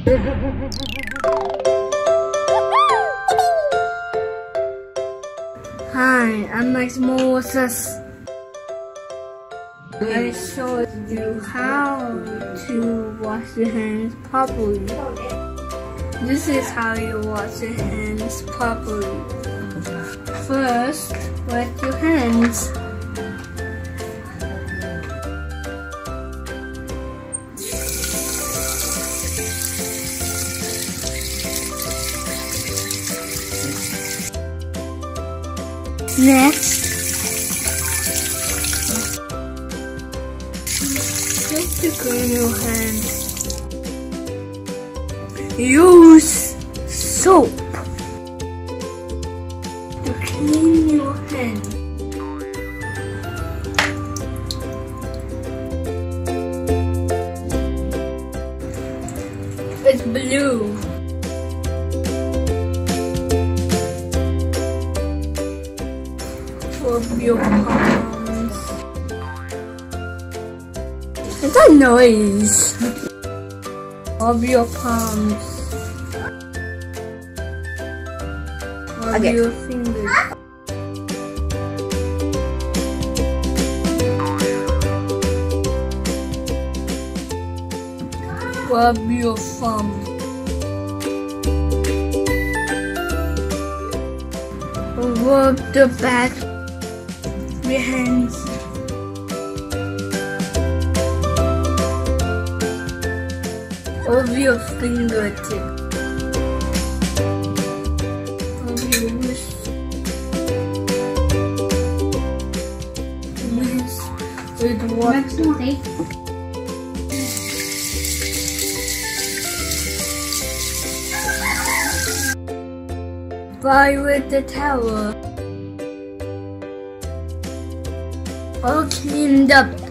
Hi, I'm Maximo Rosas. I showed you how to wash your hands properly. This is how you wash your hands properly. First, wet your hands. Next, just to clean your hands, use soap to clean your hands. It's blue. Rub your palms. It's a noise. Rub your palms. Rub your fingers. Rub your thumb. Rub the back of your hands. Rub your fingertips. Rub your wrist. Rinse with water. Dry with the towel. All cleaned up.